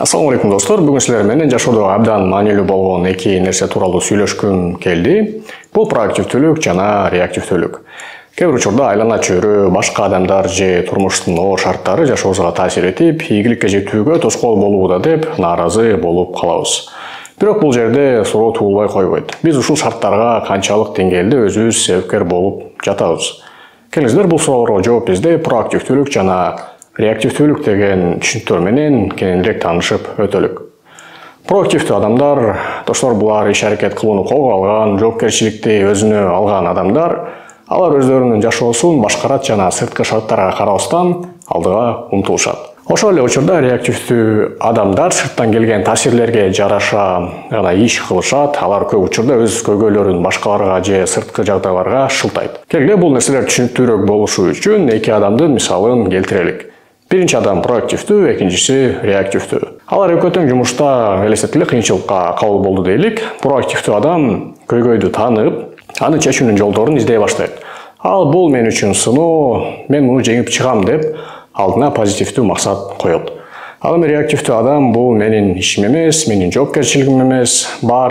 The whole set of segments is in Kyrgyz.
Assalamu алейкум достор. Бүгін сіздер менен жашоодо абдан маанилүү болгон эки нерсе тууралуу сүйлөшкүм келди. Бул проактивдүүлүк жана реактивдүүлүк. Кээ бир учурда айлана чөйрө, башка адамдар же турмуштун оор шарттары жашообузга таасир этип, ийгиликке жетүүгө тоскоол болууда деп нааразы болуп калабыз. Бирок бул жерде суроо туулбай койбойт. Биз ушул шарттарга канчалык деңгээлде өзүбүз себепкер болуп жатабыз? Келиңиздер бул суроолорго жооп издеп, проактивдүүлүк жана реактивдүүлүк деген түшүнүктөр менен кененирээк таанышып өтөлүк. Проактивдүү адамдар, достор, булар иш аракет кылууну колго алган, жоопкерчиликти өзүнө алган адамдар. Алар өздөрүнүн жашоосун башкарат жана сырткы шарттарга карабастан алдыга умтулушат. Ошол эле учурда реактивдүү адамдар сырттан келген таасирлерге жараша гана иш кылышат. Алар көп учурда өз көйгөйлөрүн башкаларга же сырткы жагдайларга шылтайт. Келгиле бул нерселер түшүнүктүүрөөк болушу үчүн эки адамдын мисалын келтирелик. Биринчи адам проактивдүү, экинчиси реактивдүү. Алар экөө тең жумушта элестетип эле кыйынчылыкка кабыл болду дейлик. Проактивдүү адам көйгөйдү таанып, аны чечүүнүн жолдорун издей баштайт. Ал бул мен үчүн сыноо, мен муну жеңип чыгам деп алдына позитивдүү максат коёт. Ал эми реактивдүү адам бул менин ишим эмес, менин жоопкерчилигим эмес,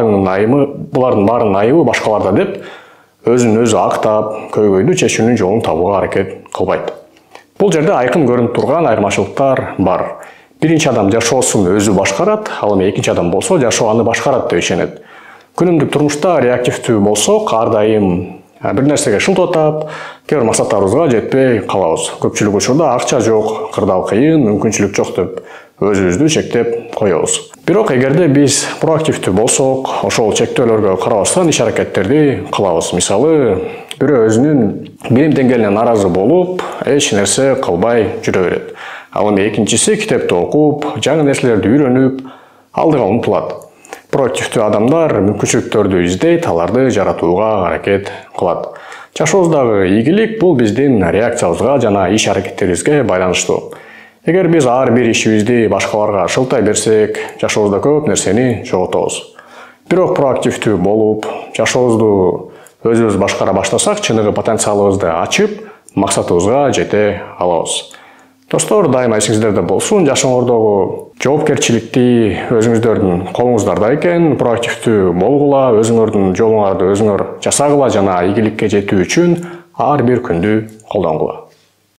булардын баарынын айыбы башкаларда деп өзүн өзү актап, көйгөйдү чечүүнүн жолун табууга аракет кылбайт. Бул жерде айкын көрүнүп турган айырмачылыктар бар. Биринчи адам жашоосун өзү башкарат, ал эми экинчи адам болсо жашоо аны башкарат деп ишенет. Күнүмдүк турмушта реактивдүү болсок, ар дайым бир нерсеге шылтоо таап, кээ бир максаттарыбызга жетпей калабыз. Көпчүлүк учурда акча жок, кырдаал кыйын, мүмкүнчүлүк жок деп өзүбүздү чектеп коебуз. Бирок эгерде биз проактивдүү болсок, ошол чектөөлөргө карабастан иш аракеттерди кылабыз. Мисалы, бирөө өзүнүн билим деңгээлине нааразы болуп, эч нерсе кылбай жүрө берет. Ал эми экинчиси китепти окуп, жаңы нерселерди үйрөнүп, алдыга умтулат. Проактивдүү адамдар мүмкүнчүлүктөрдү издейт, аларды жаратууга аракет кылат. Жашообуздагы ийгилик бул биздин реакциябызга жана иш аракеттерибизге байланыштуу. Эгер биз ар бир ишибизди башкаларга шылтай берсек, жашообузда көп нерсени жоготобуз. Бирок проактивдүү болуп, жашообузду өзүбүз башкара баштасак, чыныгы потенциалыбызды ачып, максатыбызга жете алабыз. Достор, дайыма эсиңиздерде болсун, жашооңордогу жоопкерчиликти өзүңүздөрдүн колуңуздарда экен. Проактивдүү болгула, өзүңөрдүн жолуңарды өзүңөр жасагыла жана ийгиликке жетүү үчүн ар бир күндү колдонгула.